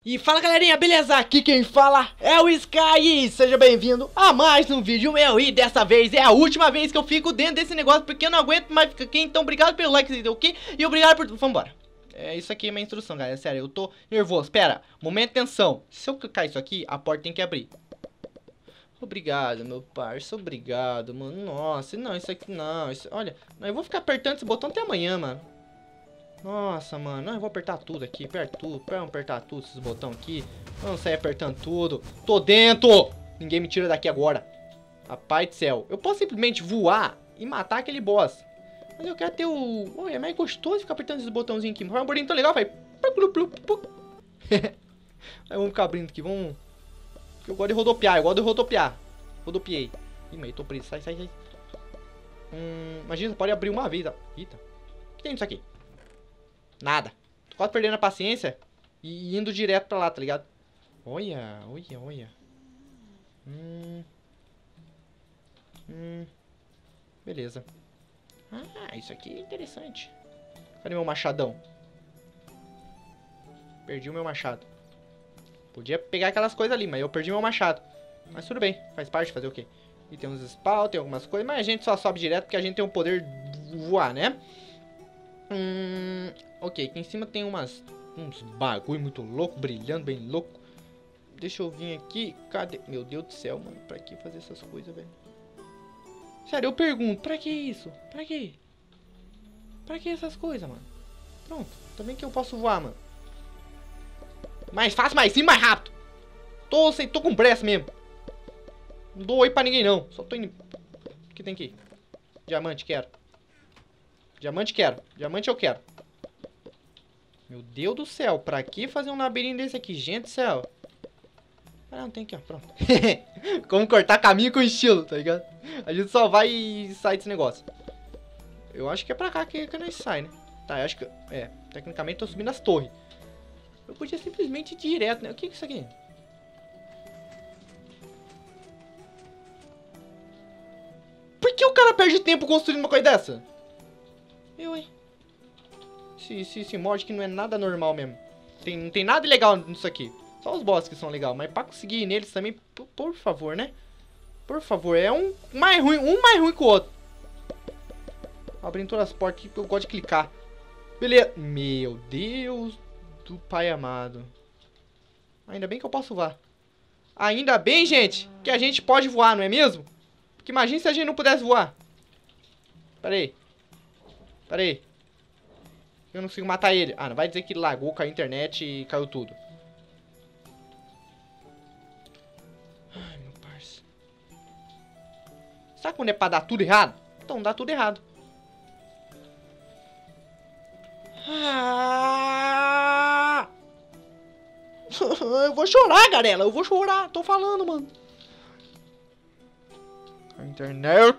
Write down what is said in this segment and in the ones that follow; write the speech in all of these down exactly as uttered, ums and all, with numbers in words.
E fala galerinha, beleza? Aqui quem fala é o Sky. Seja bem-vindo a mais um vídeo meu. E dessa vez é a última vez que eu fico dentro desse negócio, porque eu não aguento mais ficar aqui. Então obrigado pelo like, ok? E obrigado por... Vambora. É, isso aqui é minha instrução, galera. Sério, eu tô nervoso. Pera, momento de tensão. Se eu clicar isso aqui, a porta tem que abrir. Obrigado, meu parça. Obrigado, mano. Nossa, não, isso aqui não. Isso... Olha, eu vou ficar apertando esse botão até amanhã, mano. Nossa, mano, não, eu vou apertar tudo aqui, aperta tudo, vamos apertar tudo, esses botões aqui. Vamos sair apertando tudo. Tô dentro! Ninguém me tira daqui agora. Rapaz do céu, eu posso simplesmente voar e matar aquele boss. Mas eu quero ter o... Oh, é mais gostoso ficar apertando esses botãozinhos aqui. Mas é um bolinho tão legal, vai. Aí vamos ficar abrindo aqui, vamos... Eu gosto de rodopiar, eu gosto de rodopiar. Rodopiei. Ih, mas eu tô preso, sai, sai, sai. Hum, imagina, você pode abrir uma vez. Eita, o que tem isso aqui? Nada. Tô quase perdendo a paciência e indo direto pra lá, tá ligado? Olha, olha, olha. Hum. Hum. Beleza. Ah, isso aqui é interessante. Cadê meu machadão? Perdi o meu machado. Podia pegar aquelas coisas ali, mas eu perdi meu machado. Mas tudo bem, faz parte, fazer o quê? E tem uns spawn, tem algumas coisas, mas a gente só sobe direto porque a gente tem o poder de voar, né? Hum, ok, aqui em cima tem umas uns bagulho muito louco, brilhando, bem louco. Deixa eu vir aqui. Cadê? Meu Deus do céu, mano. Pra que fazer essas coisas, velho? Sério, eu pergunto, pra que isso? Pra que? Pra que essas coisas, mano? Pronto, também que eu posso voar, mano. Mais fácil, mais sim, mais rápido. Tô, sei, tô com pressa mesmo. Não dou oi pra ninguém, não. Só tô indo. O que tem aqui? Diamante, quero. Diamante quero. Diamante eu quero. Meu Deus do céu. Pra que fazer um labirinto desse aqui? Gente do céu. Ah, não tem aqui, ó. Pronto. Como cortar caminho com estilo, tá ligado? A gente só vai e sai desse negócio. Eu acho que é pra cá que, que nós sai, né? Tá, eu acho que... É, tecnicamente tô subindo as torres. Eu podia simplesmente ir direto, né? O que é isso aqui? Por que o cara perde tempo construindo uma coisa dessa? Eu, hein? Esse, esse, esse mod que não é nada normal mesmo. Tem, não tem nada legal nisso aqui. Só os bosses que são legais. Mas pra conseguir ir neles também, por, por favor, né? Por favor, é um mais ruim, um mais ruim que o outro. Abrindo todas as portas aqui que eu gosto de clicar. Beleza. Meu Deus do pai amado. Ainda bem que eu posso voar. Ainda bem, gente, que a gente pode voar, não é mesmo? Porque imagina se a gente não pudesse voar. Pera aí. Pera aí. Eu não consigo matar ele. Ah, não vai dizer que lagou, caiu a internet e caiu tudo. Ai, meu parça. Sabe quando é pra dar tudo errado? Então dá tudo errado. Ah! Eu vou chorar, garela. Eu vou chorar. Tô falando, mano. A internet...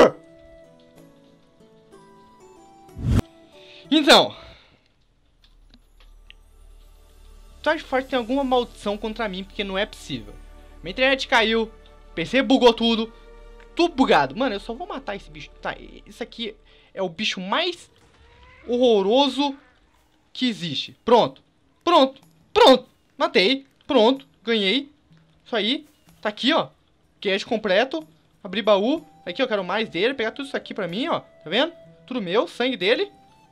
Então, Todd Force tem alguma maldição contra mim, porque não é possível. Minha internet caiu, P C bugou tudo, tudo bugado. Mano, eu só vou matar esse bicho. Tá, esse aqui é o bicho mais horroroso que existe. Pronto, pronto, pronto. Matei, pronto, ganhei. Isso aí, tá aqui, ó. Cash completo, abrir baú. Aqui eu quero mais dele, pegar tudo isso aqui pra mim, ó. Tá vendo? Tudo meu, sangue dele.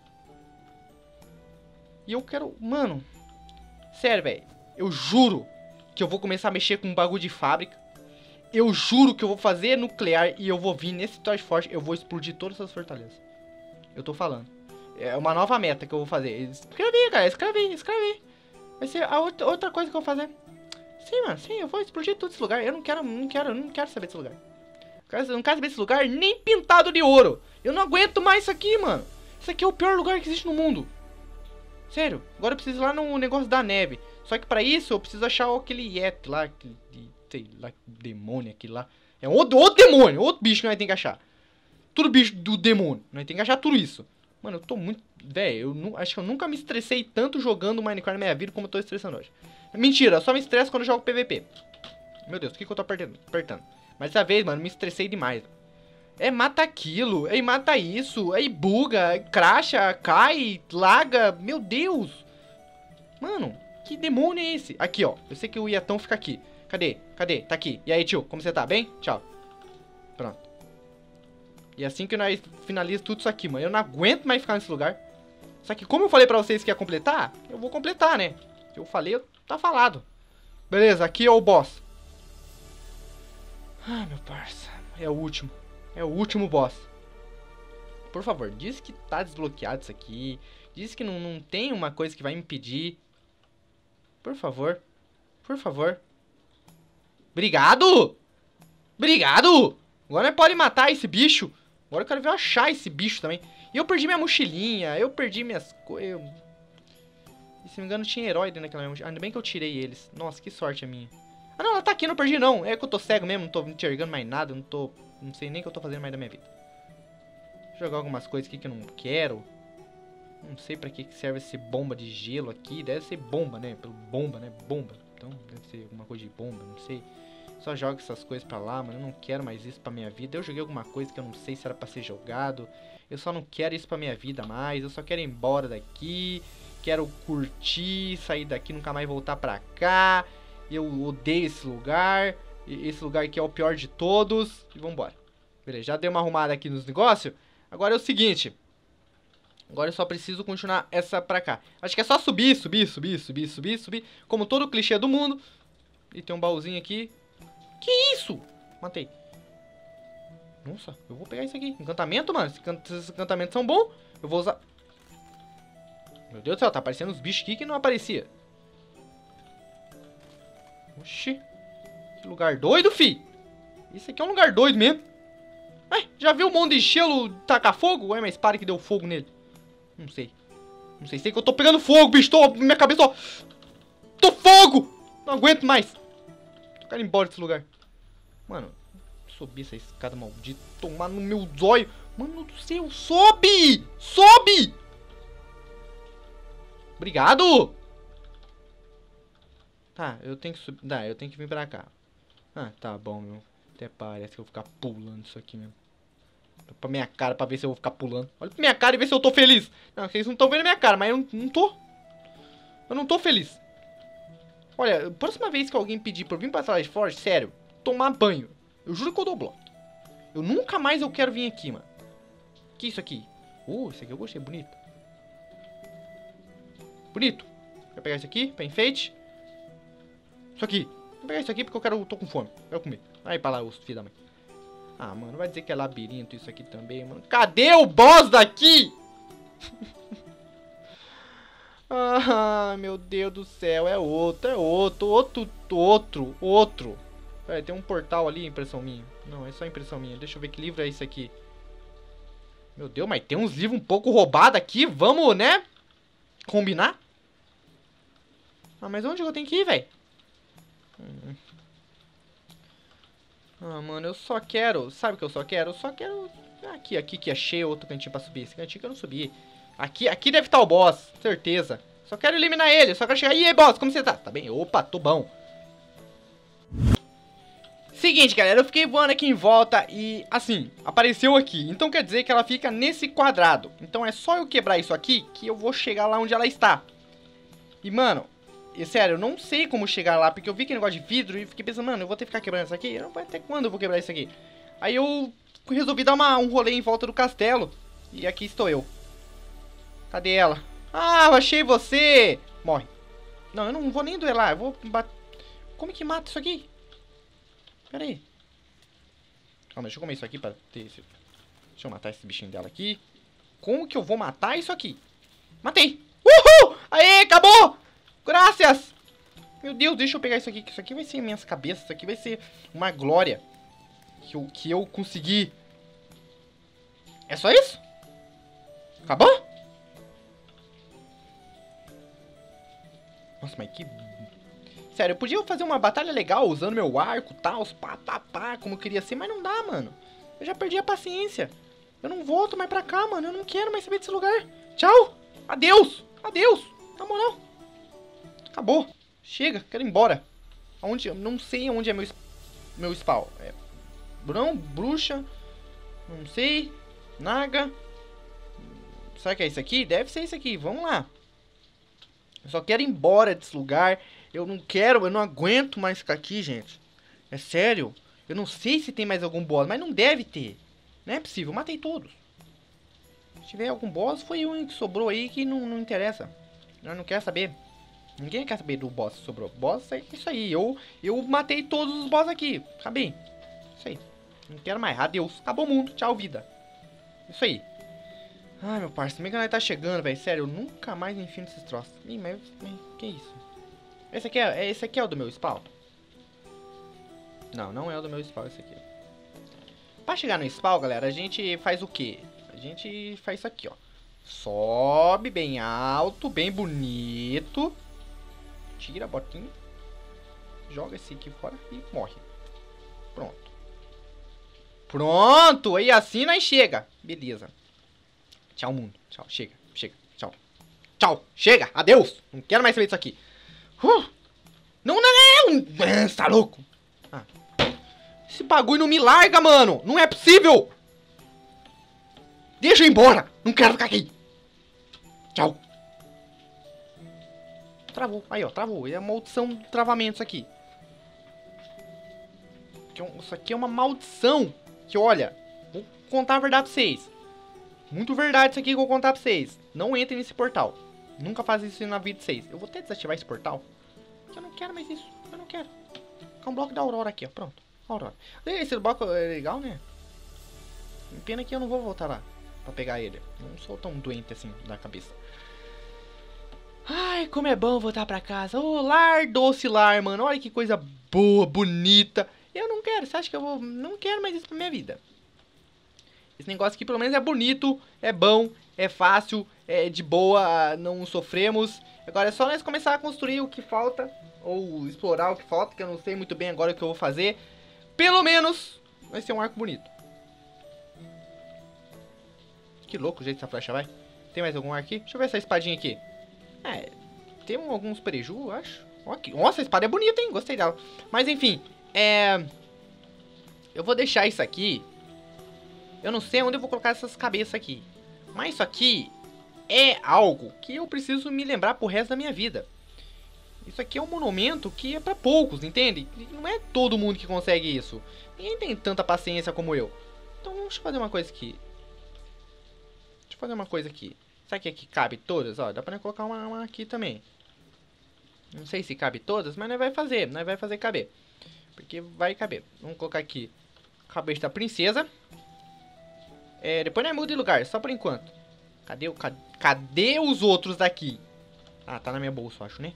E eu quero... Mano... Sério, velho. Eu juro que eu vou começar a mexer com um bagulho de fábrica. Eu juro que eu vou fazer nuclear e eu vou vir nesse Toy Force. Eu vou explodir todas essas fortalezas. Eu tô falando. É uma nova meta que eu vou fazer. Escreve aí, cara. Escreve aí, escreve aí. Vai ser a outra, outra coisa que eu vou fazer. Sim, mano. Sim, eu vou explodir todo esse lugar. Eu não quero, não quero, não quero saber desse lugar. Eu não quero saber desse lugar nem pintado de ouro. Eu não aguento mais isso aqui, mano. Isso aqui é o pior lugar que existe no mundo. Sério, agora eu preciso ir lá no negócio da neve. Só que pra isso eu preciso achar aquele Yeti lá, aquele, sei lá, demônio aquele lá. É outro, outro demônio, outro bicho que nós temos que achar. Tudo bicho do demônio, nós temos que achar tudo isso. Mano, eu tô muito... Velho, eu não, acho que eu nunca me estressei tanto jogando Minecraft na minha vida como eu tô estressando hoje. Mentira, eu só me estresso quando eu jogo P V P. Meu Deus, o que que eu tô apertando? apertando? Mas dessa vez, mano, me estressei demais. É mata aquilo, aí mata isso, aí buga, cracha, cai, laga, meu Deus. Mano, Que demônio é esse? Aqui, ó. Eu sei que o Ietão fica aqui. Cadê? Cadê? Tá aqui. E aí, tio? Como você tá? Bem? Tchau. Pronto. E assim que nós finalizamos tudo isso aqui, mano. Eu não aguento mais ficar nesse lugar. Só que como eu falei pra vocês que ia completar, eu vou completar, né? Se eu falei, tá falado. Beleza, aqui é o boss. Ah, meu parça. É o último. É o último boss. Por favor, diz que tá desbloqueado isso aqui. Diz que não, não tem uma coisa que vai me impedir. Por favor. Por favor. Obrigado! Obrigado! Agora nós pode matar esse bicho. Agora eu quero ver eu achar esse bicho também. E eu perdi minha mochilinha. Eu perdi minhas coisas. E se não me engano tinha herói dentro daquela mochila. Ainda bem que eu tirei eles. Nossa, que sorte a minha. Ah não, ela tá aqui, não perdi não. É que eu tô cego mesmo, não tô enxergando mais nada. Não tô... Não sei nem o que eu tô fazendo mais da minha vida. Vou jogar algumas coisas aqui que eu não quero. Não sei pra que serve esse bomba de gelo aqui. Deve ser bomba, né? Pelo bomba, né? Bomba. Então deve ser alguma coisa de bomba, não sei. Só joga essas coisas pra lá, mano. Eu não quero mais isso pra minha vida. Eu joguei alguma coisa que eu não sei se era pra ser jogado. Eu só não quero isso pra minha vida mais. Eu só quero ir embora daqui. Quero curtir, sair daqui, nunca mais voltar pra cá. Eu odeio esse lugar. Esse lugar aqui é o pior de todos. E vambora. Beleza, já dei uma arrumada aqui nos negócios. Agora é o seguinte. Agora eu só preciso continuar essa pra cá. Acho que é só subir, subir, subir, subir, subir, subir. Como todo clichê do mundo. E tem um baúzinho aqui. Que isso? Matei. Nossa, eu vou pegar isso aqui. Encantamento, mano. Esses encantamentos são bons. Eu vou usar... Meu Deus do céu, tá aparecendo uns bichos aqui que não aparecia. Oxi. Que lugar doido, fi. Isso aqui é um lugar doido mesmo. Ai, já viu um monte de gelo tacar fogo? Ou é minha espada que deu fogo nele? Não sei. Não sei, sei que eu tô pegando fogo, bicho. Tô, minha cabeça, ó. Tô fogo. Não aguento mais. Quero ir embora desse lugar. Mano, subir essa escada maldita. Tomar no meu zóio. Mano do céu, sobe! Sobe! Obrigado! Tá, eu tenho que subir. Tá, eu tenho que vir pra cá. Ah, tá bom, meu. Até parece que eu vou ficar pulando isso aqui mesmo. Pra minha cara, pra ver se eu vou ficar pulando. Olha pra minha cara e ver se eu tô feliz. Não, vocês não estão vendo a minha cara, mas eu não, não tô. Eu não tô feliz. Olha, próxima vez que alguém pedir pra eu vir pra sala de Forge, sério, tomar banho, eu juro que eu dou bloco. Eu nunca mais eu quero vir aqui, mano. Que isso aqui? Uh, esse aqui eu gostei, bonito. Bonito. Vou pegar isso aqui, pra enfeite. Isso aqui. Vou pegar isso aqui porque eu quero, eu tô com fome. Eu quero comer. Aí pra lá, os filhos da mãe. Ah, mano, vai dizer que é labirinto isso aqui também, mano. Cadê o boss daqui? Ah, meu Deus do céu, é outro, é outro, outro, outro, outro. Pera, tem um portal ali, impressão minha. Não, é só impressão minha. Deixa eu ver que livro é esse aqui. Meu Deus, mas tem uns livros um pouco roubados aqui. Vamos, né? Combinar? Ah, mas onde eu tenho que ir, velho? Hum. Ah, mano, eu só quero... Sabe o que eu só quero? Eu só quero... Aqui, aqui que achei outro cantinho pra subir. Esse cantinho que eu não subi. Aqui, aqui deve estar o boss, certeza. Só quero eliminar ele, só quero chegar... E aí, boss, como você tá? Tá bem? Opa, tô bom. Seguinte, galera, eu fiquei voando aqui em volta e, assim, apareceu aqui. Então quer dizer que ela fica nesse quadrado. Então é só eu quebrar isso aqui que eu vou chegar lá onde ela está. E, mano, e, sério, eu não sei como chegar lá, porque eu vi aquele negócio de vidro e fiquei pensando, mano, eu vou ter que ficar quebrando isso aqui? Não vai até quando eu vou quebrar isso aqui? Aí eu resolvi dar uma, um rolê em volta do castelo. E aqui estou eu. Cadê ela? Ah, eu achei você! Morre. Não, eu não vou nem duelar, eu vou bater... Como que mata isso aqui? Pera aí. Calma, deixa eu comer isso aqui pra ter esse... Deixa eu matar esse bichinho dela aqui. Como que eu vou matar isso aqui? Matei! Uhul! Aê, acabou! Graças! Meu Deus, deixa eu pegar isso aqui, que isso aqui vai ser minhas cabeças. Isso aqui vai ser uma glória. Que eu, que eu consegui. É só isso? Acabou? Nossa, mas que... Sério, eu podia fazer uma batalha legal usando meu arco, tal, pá, pá, pá, como eu queria ser, mas não dá, mano. Eu já perdi a paciência. Eu não volto mais pra cá, mano. Eu não quero mais saber desse lugar. Tchau. Adeus. Adeus. Na moral. Acabou. Chega, quero ir embora. Aonde? Eu não sei onde é meu, meu spawn. É... Não, bruxa. Não sei. Naga. Será que é isso aqui? Deve ser isso aqui. Vamos lá. Eu só quero ir embora desse lugar. Eu não quero, eu não aguento mais ficar aqui, gente. É sério. Eu não sei se tem mais algum boss, mas não deve ter. Não é possível, eu matei todos. Se tiver algum boss, foi um que sobrou aí que não, não interessa. Eu não quero saber. Ninguém quer saber do boss que sobrou. Boss é isso aí. Eu, eu matei todos os boss aqui. Acabei. Isso aí. Não quero mais. Adeus. Acabou o mundo. Tchau, vida. Isso aí. Ai, meu parceiro. Mega Knight tá chegando, velho. Sério, eu nunca mais enfio nesses troços. Ih, mas, mas que isso? Esse aqui é, esse aqui é o do meu spawn? Não, não é o do meu spawn esse aqui. Pra chegar no spawn, galera, a gente faz o quê? A gente faz isso aqui, ó. Sobe bem alto, bem bonito. Tira a botinha. Joga esse aqui fora e morre. Pronto. Pronto! E assim nós chega. Beleza. Tchau, mundo. Tchau, chega, chega. Tchau. Tchau, chega. Adeus. Não quero mais saber disso aqui. Uh! Não, não, não. Você tá louco? Ah. Esse bagulho não me larga, mano. Não é possível. Deixa eu ir embora. Não quero ficar aqui. Tchau. Travou. Aí, ó. Travou. É a maldição do travamento isso aqui. Isso aqui é uma maldição. Que, olha. Vou contar a verdade pra vocês. Muito verdade isso aqui que eu vou contar pra vocês. Não entrem nesse portal. Nunca faz isso na vida de vocês. Eu vou até desativar esse portal. Porque eu não quero mais isso. Eu não quero. É um bloco da Aurora aqui, ó. Pronto. Aurora. Esse bloco é legal, né? Pena que eu não vou voltar lá pra pegar ele. Não sou tão doente assim da cabeça. Ai, como é bom voltar pra casa. Ô, oh, lar, doce lar, mano. Olha que coisa boa, bonita. Eu não quero. Você acha que eu vou... Não quero mais isso pra minha vida. Esse negócio aqui pelo menos é bonito, é bom, é fácil, é de boa, não sofremos. Agora é só nós começar a construir o que falta, ou explorar o que falta, que eu não sei muito bem agora o que eu vou fazer. Pelo menos vai ser um arco bonito. Que louco o jeito que essa flecha vai. Tem mais algum arco aqui? Deixa eu ver essa espadinha aqui. É, tem alguns preju, eu acho. Aqui. Nossa, a espada é bonita, hein? Gostei dela. Mas enfim, é... eu vou deixar isso aqui. Eu não sei onde eu vou colocar essas cabeças aqui. Mas isso aqui é algo que eu preciso me lembrar pro resto da minha vida. Isso aqui é um monumento que é pra poucos, entende? Não é todo mundo que consegue isso. Ninguém tem tanta paciência como eu. Então deixa eu fazer uma coisa aqui. Deixa eu fazer uma coisa aqui. Será que aqui cabe todas? Ó, dá pra colocar uma, uma aqui também. Não sei se cabe todas, mas nós vai fazer. Nós vai fazer caber. Porque vai caber. Vamos colocar aqui cabeça da princesa. É, depois nós muda de lugar, só por enquanto. Cadê, o, cadê, cadê os outros daqui? Ah, tá na minha bolsa, eu acho, né?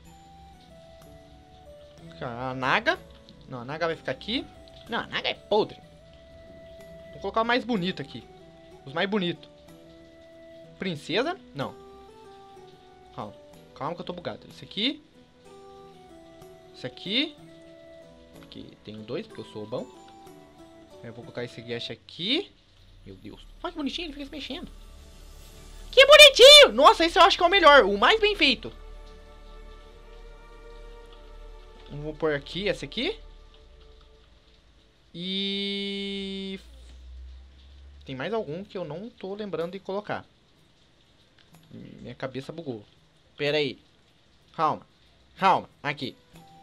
A Naga. Não, a Naga vai ficar aqui. Não, a Naga é podre. Vou colocar o mais bonito aqui. Os mais bonitos. Princesa? Não. Calma, calma que eu tô bugado. Esse aqui. Esse aqui. Aqui tenho dois, porque eu sou bom. Eu vou colocar esse guest aqui. Meu Deus. Olha que bonitinho, ele fica se mexendo. Que bonitinho! Nossa, esse eu acho que é o melhor. O mais bem feito. Vou pôr aqui, esse aqui. E... tem mais algum que eu não tô lembrando de colocar. Minha cabeça bugou. Pera aí. Calma. Calma. Aqui.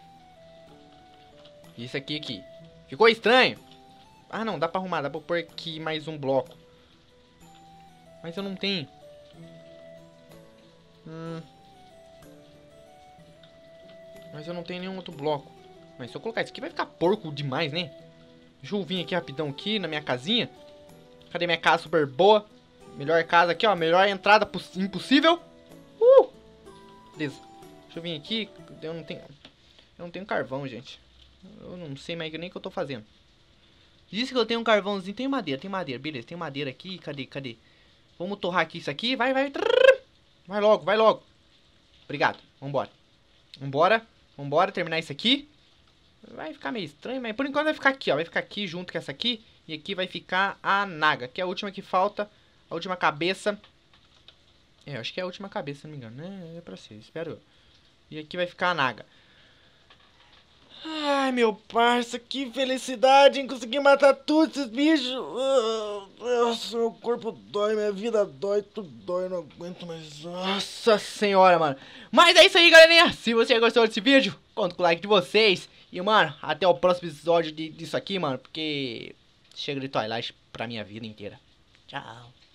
Isso aqui, aqui. Ficou estranho? Ah, não, dá pra arrumar, dá pra pôr aqui mais um bloco. Mas eu não tenho. Hum. Mas eu não tenho nenhum outro bloco. Mas se eu colocar isso aqui vai ficar porco demais, né? Deixa eu vir aqui rapidão aqui na minha casinha. Cadê minha casa super boa? Melhor casa aqui, ó. Melhor entrada impossível. Uh! Beleza. Deixa eu vir aqui. Eu não tenho... Eu não tenho carvão, gente. Eu não sei mais nem o que eu tô fazendo. Disse que eu tenho um carvãozinho. Tem madeira, tem madeira. Beleza, tem madeira aqui. Cadê, cadê? Vamos torrar aqui isso aqui. Vai, vai. Vai logo, vai logo. Obrigado. Vambora. Vambora. Vambora terminar isso aqui. Vai ficar meio estranho, mas por enquanto vai ficar aqui, ó. Vai ficar aqui junto com essa aqui. E aqui vai ficar a Naga, que é a última que falta. A última cabeça. É, eu acho que é a última cabeça, se não me engano. É, é pra ser, espero eu. E aqui vai ficar a Naga. Ai, Ai, meu parça, que felicidade em conseguir matar todos esses bichos. Ah, nossa, meu corpo dói, minha vida dói, tudo dói, eu não aguento mais. Nossa senhora, mano. Mas é isso aí, galerinha. Se você gostou desse vídeo, conto com o like de vocês. E, mano, até o próximo episódio de, disso aqui, mano. Porque chega de Twilight pra minha vida inteira. Tchau.